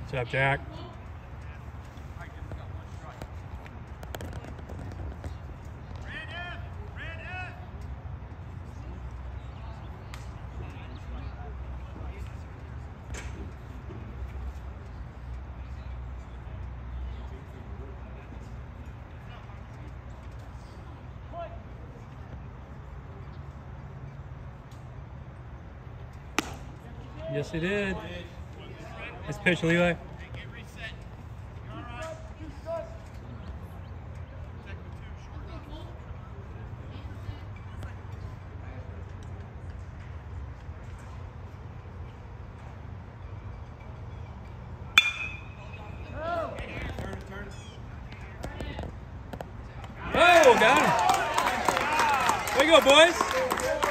What's up, Jack? Yes, it did. Nice pitch, Levi. Oh, got him. There you go, boys.